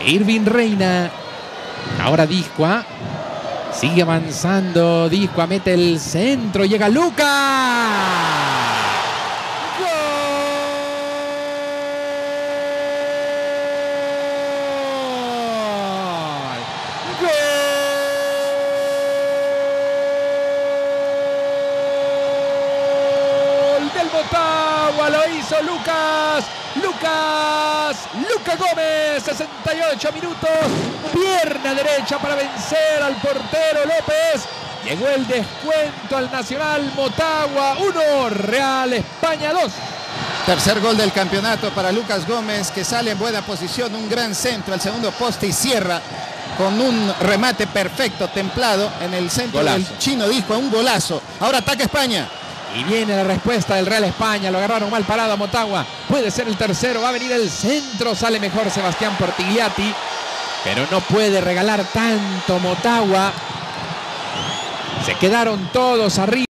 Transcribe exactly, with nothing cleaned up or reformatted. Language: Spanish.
Irving Reina. Ahora Discoa. Sigue avanzando. Discoa mete el centro. Llega Lucas. Del Motagua, lo hizo Lucas, Lucas, Lucas Gómez, sesenta y ocho minutos, pierna derecha para vencer al portero López, llegó el descuento al Nacional. Motagua uno, Real España dos. Tercer gol del campeonato para Lucas Gómez, que sale en buena posición, un gran centro al segundo poste y cierra con un remate perfecto, templado en el centro golazo del chino Discoa, un golazo. Ahora ataca España. Y viene la respuesta del Real España. Lo agarraron mal parado a Motagua. Puede ser el tercero. Va a venir el centro. Sale mejor Sebastián Portigliatti. Pero no puede regalar tanto Motagua. Se quedaron todos arriba.